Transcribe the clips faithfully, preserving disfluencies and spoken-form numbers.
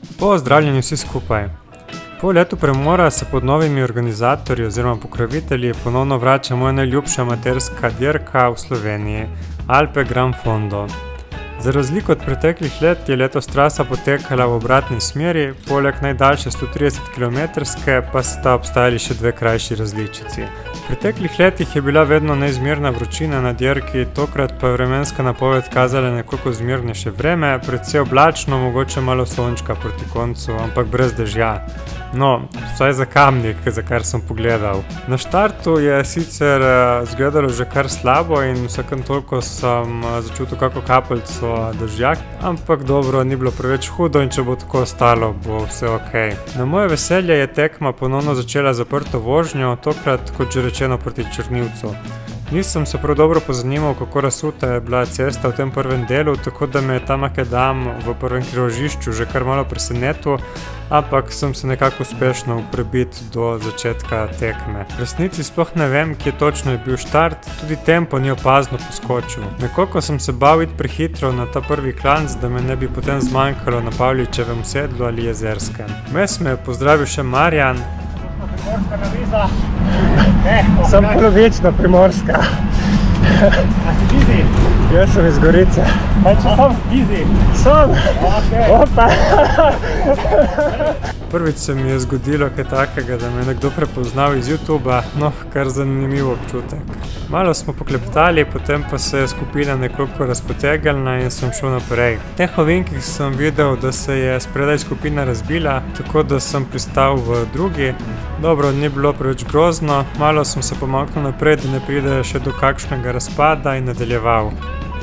Pozdravljeni vsi skupaj. Po letu premora se pod novimi organizatorji oziroma pokrovitelji ponovno vrača moja najljubša amaterska dirka v Sloveniji, Alpe Gran Fondo. Za razliko od preteklih let je letos trasa potekala v obratni smeri, poleg najdaljše sto trideset kilometrske pa sta obstajali še dve krajši različici. V preteklih letih je bila vedno neizmerna vročina na dirki, tokrat pa je vremenska napoved kazala nekoliko zmirnejše vreme, predvsej oblačno, mogoče malo sončka proti koncu, ampak brez dežja. No, vsaj za Kamnik, za kar sem pogledal. Na štartu je sicer izgledalo že kar slabo in vsakem toliko sem začutil kako kapljico dežja, ampak dobro, ni bilo preveč hudo in če bo tako ostalo, bo vse okej. Na moje veselje je tekma ponovno začela zaprto vožnjo, tokrat kot že rečeno proti Črnivcu. Nisem se prav dobro pozanimal, kako razsuta je bila cesta v tem prvem delu, tako da me je ta makadam v prvem križažišču že kar malo presenetil, ampak sem se nekako uspešno prebit do začetka tekme. V resnici sploh ne vem, kje točno je bil štart, tudi tempo ni opazno poskočil. Nekoliko sem se bal iti prehitro na ta prvi klanc, da me ne bi potem zmanjkalo na Pavličevem sedlu ali Jezerskem. Vmes me je pozdravil še Marjan. Primorska naviza? Ne, sem polovična primorska. A si Gizi? Jaz sem iz Gorice. Kaj če sem Gizi? Sem! Opa! Prvič se mi je zgodilo kaj takega, da me je nekdo prepoznal iz YouTuba, no, kar zanimiv občutek. Malo smo poklepetali, potem pa se je skupina nekoliko razpotegnila in sem šel naprej. V teh ovinkih sem videl, da se je spredaj skupina razbila, tako da sem pristal v drugi. Dobro, ni bilo preveč grozno, malo sem se pomaknil naprej, da ne pride še do kakšnega razpada in nadaljeval.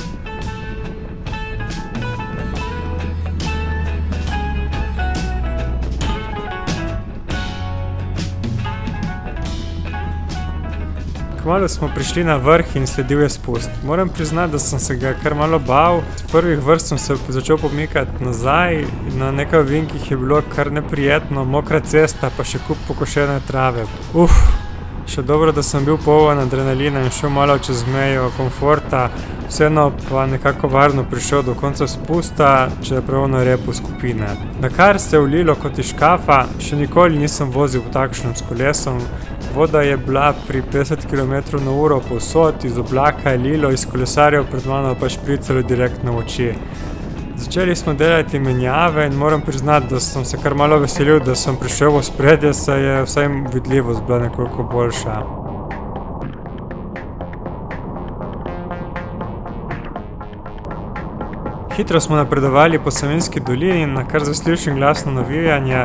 Kmalu smo prišli na vrh in sledil je spust. Moram priznati, da sem se ga kar malo bal. Z prvih vrst sem se začel pomikati nazaj in na nekaj ovinkih je bilo kar neprijetno, mokra cesta pa še kup pokošene trave. Uf, še dobro, da sem bil poln adrenalina in šel malo čez mejo komforta, vseeno pa nekako varno prišel do konca spusta, čeprav na repu skupine. Nakar se je vlilo kot iz škafa, še nikoli nisem vozil v takšnem s kolesom. Voda je bila pri petdeset kilometrov na uro povsod, iz oblaka je lilo, iz kolesarjev pred mano pa špricalo direktno v oči. Začeli smo delati menjave in moram priznati, da sem se kar malo veselil, da sem prišel v ospredje, saj je vsaj vidljivost bila nekoliko boljša. Hitro smo napredovali po Savinjski dolini, na kar zaslišim glasno navijanje.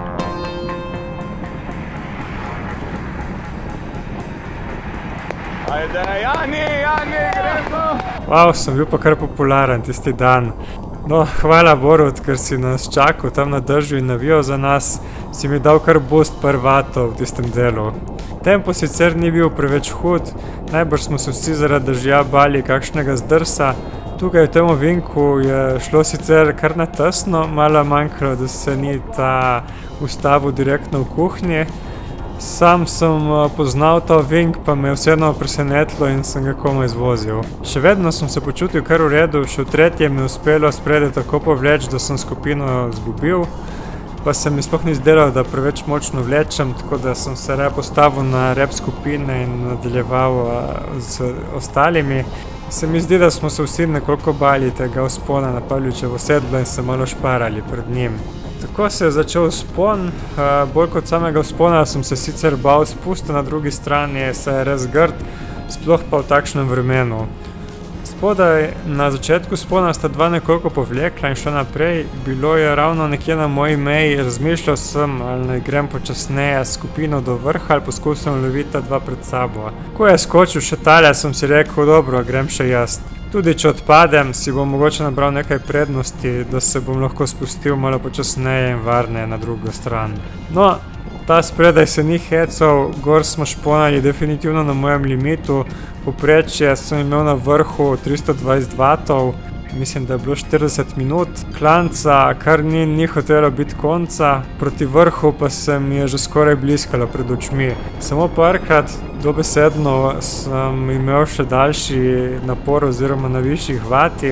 Ajde, Jani, Jani, gremo! Wow, sem bil pa kar popularen tisti dan. No, hvala Borut, ker si nas čakal tam na dežju in navijal za nas, si mi dal kar boost par vatov v tistem delu. Tempo sicer ni bil preveč hud, najbrž smo se vsi zaradi dežja bali kakšnega zdrsa. Tukaj v tem ovinku je šlo sicer kar na tesno, malo manjkalo, da se ni ta ustavil direktno v kuhinji. Sam sem poznal ta ovink, pa me je vseeno presenetilo in sem ga komaj izvozil. Še vedno sem se počutil kar v redu, še v tretje mi je uspelo spredaj tako povleč, da sem skupino zgubil, pa se mi sploh ni zdelo, da preveč močno vlečem, tako da sem se raje postavil na rep skupine in nadaljeval z ostalimi. Se mi zdi, da smo se vsi nekoliko bali tega vzpona na Pavličevo sedlo in se malo šparali pred njim. Tako se je začel vzpon, bolj kot samega vzpona sem se sicer bal spusta na drugi strani, saj je res grd, sploh pa v takšnem vremenu. Spodaj na začetku vzpona sta dva nekoliko povlekla in šla naprej, bilo je ravno nekje na moji meji, razmišljal sem, ali naj grem počasneje skupino do vrha ali poskusim loviti dva pred sabo. Ko je skočil še tale, sem si rekel, dobro, grem še jaz. Tudi če odpadem, si bom mogoče nabral nekaj prednosti, da se bom lahko spustil malo počasneje in varneje na drugo stran. No, ta spredaj se ni hecal, gor smo šponali definitivno na mojem limitu, povprečje sem imel na vrhu tristo dvajset vatov, mislim, da je bilo štirideset minut, klanca, kar ni, ni hotelo biti konca, proti vrhu pa se mi je že skoraj bliskalo pred očmi. Samo parkrat dobesedno sem imel še daljši napor oziroma na višjih vatih.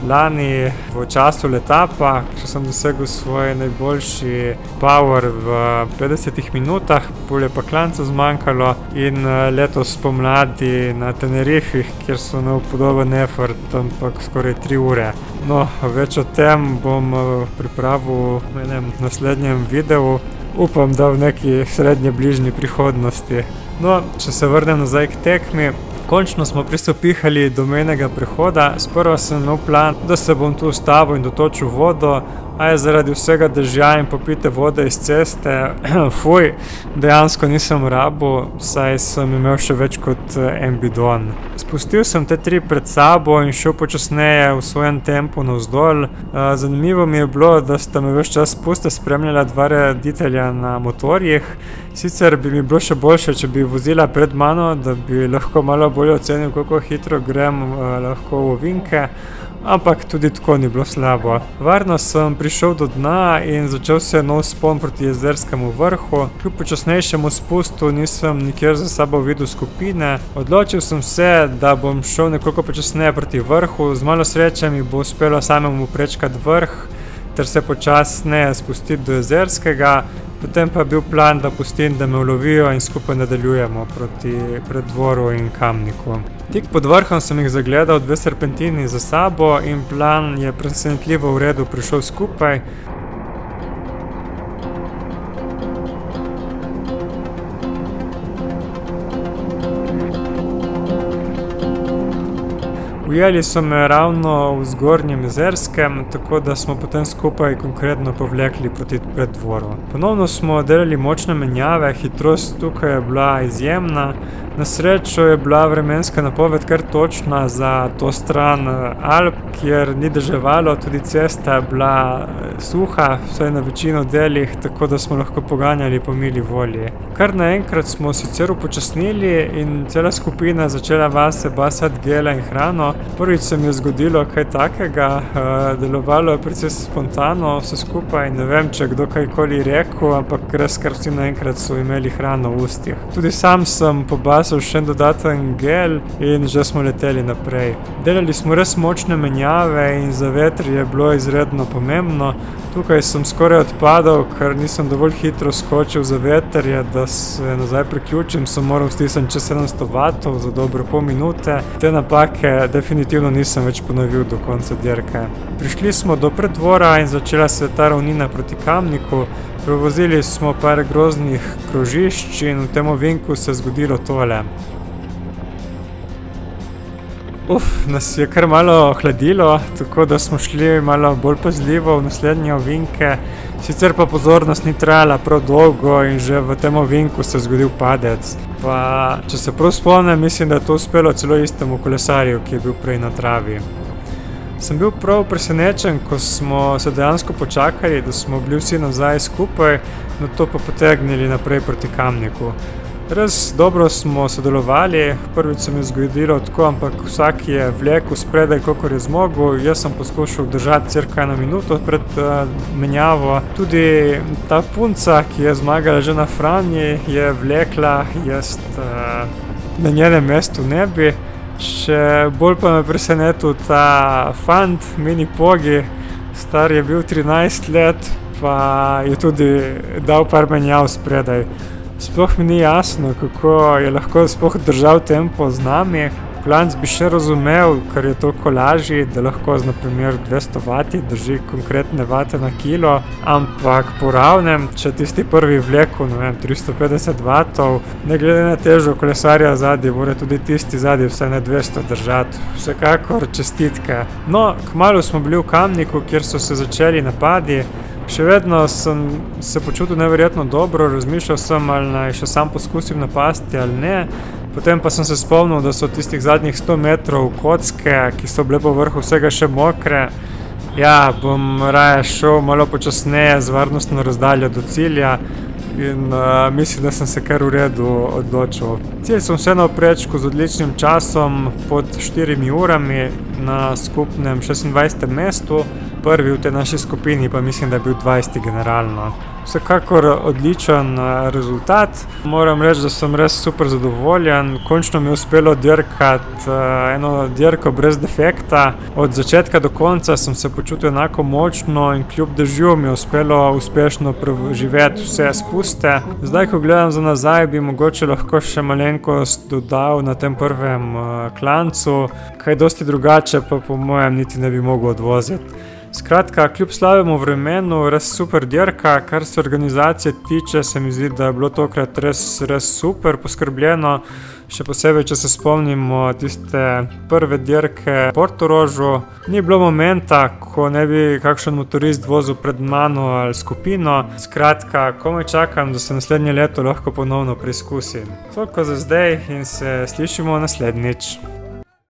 lani v času letapa, če sem dosegel svoj najboljši power v petdesetih minutah, pol je pa klanca zmanjkalo in letos spomladi na Tenerifih, kjer sem imel podoben effort, ampak skoraj tri ure. No, več o tem bom pripravil v enem naslednjem videu, upam, da v neki srednje bližnji prihodnosti. No, če se vrnem nazaj k tekmi, končno smo pristopihali do mejnega prehoda. Sprva sem imel plan, da se bom tu ustavil in dotočil vodo, a je zaradi vsega dežja in popite vode iz ceste, fuj, dejansko nisem rabil, saj sem imel še več kot en bidon. Spustil sem te tri pred sabo in šel počasneje v svojem tempu navzdol. Zanimivo mi je bilo, da sta me ves čas spusta spremljala dva reditelja na motorjih. Sicer bi mi bilo še boljše, če bi vozila pred mano, da bi lahko malo bolje ocenil, kako hitro grem lahko v ovinke. Ampak tudi tako ni bilo slabo. Varno sem prišel do dna in začel se nov spon proti jezerskemu vrhu. Kljub počasnejšemu spustu nisem nikjer za sabo videl skupine. Odločil sem se, da bom šel nekoliko počasneje proti vrhu. Z malo sreče mi bo uspelo samemu prečkati vrh ter se počasneje spustiti do jezerskega. Potem pa je bil plan, da pustim, da me ulovijo in skupaj nadaljujemo proti Preddvoru in Kamniku. Tik pod vrhom sem jih zagledal dve serpentini za sabo in plan je presenetljivo v redu prišel skupaj. Ujeli so me ravno v Zgornjem Jezerskem, tako da smo potem skupaj konkretno povlekli proti Preddvoru. Ponovno smo delali močne menjave, hitrost tukaj je bila izjemna. Na srečo je bila vremenska napoved kar točna za to stran Alp, kjer ni deževalo, tudi cesta je bila suha, vsaj na večino delih, tako da smo lahko poganjali po mili volji. Kar naenkrat smo sicer upočasnili in cela skupina začela vase basati gele in hrano. Prvič se mi je zgodilo kaj takega, delovalo je precej spontano vse skupaj, ne vem, če kdo kajkoli rekel, ampak res kar vsi naenkrat so imeli hrano v ustih. Tudi sam sem pobasal še en dodaten gel in že smo leteli naprej. Delali smo res močne menjave in za veter je bilo izredno pomembno. Tukaj sem skoraj odpadal, ker nisem dovolj hitro skočil za veterje, da se nazaj priključim, sem moral stisniti čez sedemsto vatov za dobro pol minute. Te napake definitivno nisem več ponovil do konca dirke. Prišli smo do Preddvora in začela se ta ravnina proti Kamniku. Prevozili smo par groznih krožišč in v tem ovinku se je zgodilo tole. Uf, nas je kar malo hladilo, tako da smo šli malo bolj pazljivo v naslednje ovinke. Sicer pa pozornost ni trajala prav dolgo in že v tem ovinku se je zgodil padec. Pa, če se prav spomnim, mislim, da je to uspelo celo istemu kolesarju, ki je bil prej na travi. Sem bil prav presenečen, ko smo se dejansko počakali, da smo bili vsi nazaj skupaj, nato pa potegnili naprej proti Kamniku. Res dobro smo sodelovali, prvič se mi je zgodilo tako, ampak vsak je vlekel spredaj, kakor je zmogel. Jaz sem poskušal držati cirka eno minuto pred uh, menjavo. Tudi ta punca, ki je zmagala že na Franji, je vlekla, jaz uh, na njenem mestu ne bi. Še bolj pa me presenetil ta fant, Mini Pogi, star je bil trinajst let, pa je tudi dal par menjav spredaj. Sploh mi ni jasno, kako je lahko sploh držal tempo z nami. Klanc bi še razumel, ker je toliko lažji, da lahko z naprimer dvesto vati drži konkretne vate na kilo, ampak po ravnem, če tisti prvi vleku, ne vem, tristo petdeset vatov, ne glede na težo kolesarja zadnji, mora tudi tisti zadnji vsaj na dvesto držati. Vsekakor čestitke. No, kmalu smo bili v Kamniku, kjer so se začeli napadi. Še vedno sem se počutil neverjetno dobro, razmišljal sem, ali naj še sam poskusim napasti ali ne. Potem pa sem se spomnil, da so tistih zadnjih sto metrov kocke, ki so bile po vrhu vsega še mokre. Ja, bom raje šel malo počasneje z varnostno razdaljo do cilja in uh, mislim, da sem se kar v redu odločil. Cilj sem vseeno prečkal z odličnim časom pod štirimi urami. na skupnem šestindvajsetem mestu, prvi v tej naši skupini pa mislim, da je bil dvajseti generalno. Vsekakor odličen rezultat. Moram reči, da sem res super zadovoljen. Končno mi je uspelo dirkati eno dirko brez defekta. Od začetka do konca sem se počutil enako močno in kljub dežju mi je uspelo uspešno preživeti vse spuste. Zdaj, ko gledam za nazaj, bi mogoče lahko še malenkost dodal na tem prvem klancu. Kaj dosti drugače pa po mojem niti ne bi mogel odvoziti. Skratka, kljub slabemu vremenu, res super dirka, kar se organizacije tiče, se mi zdi, da je bilo tokrat res, res super poskrbljeno. Še posebej, če se spomnimo tiste prve dirke v Portorožu. Ni bilo momenta, ko ne bi kakšen motorist vozil pred mano ali skupino. Skratka, komaj čakam, da se naslednje leto lahko ponovno preizkusim. Toliko za zdaj in se slišimo naslednjič.